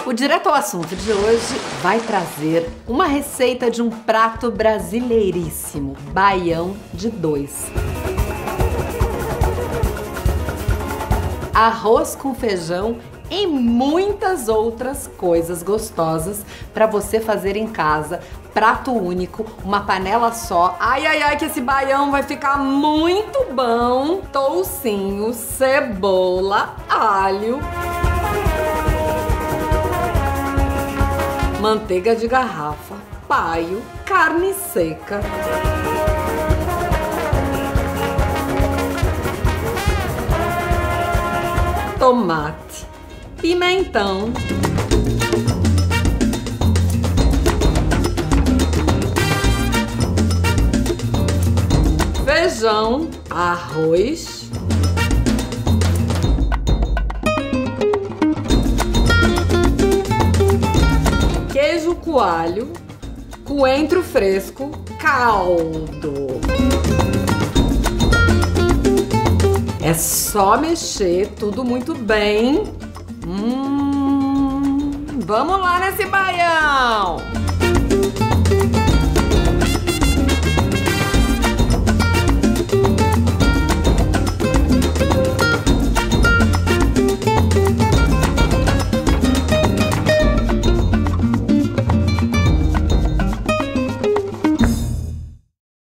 O Direto ao Assunto de hoje vai trazer uma receita de um prato brasileiríssimo, baião de dois. Arroz com feijão e muitas outras coisas gostosas para você fazer em casa. Prato único, uma panela só. Ai, ai, ai, que esse baião vai ficar muito bom. Toucinho, cebola, alho, manteiga de garrafa, paio, carne seca, tomate, pimentão, feijão, arroz, queijo coalho, coentro fresco, caldo. É só mexer tudo muito bem. Vamos lá nesse baião!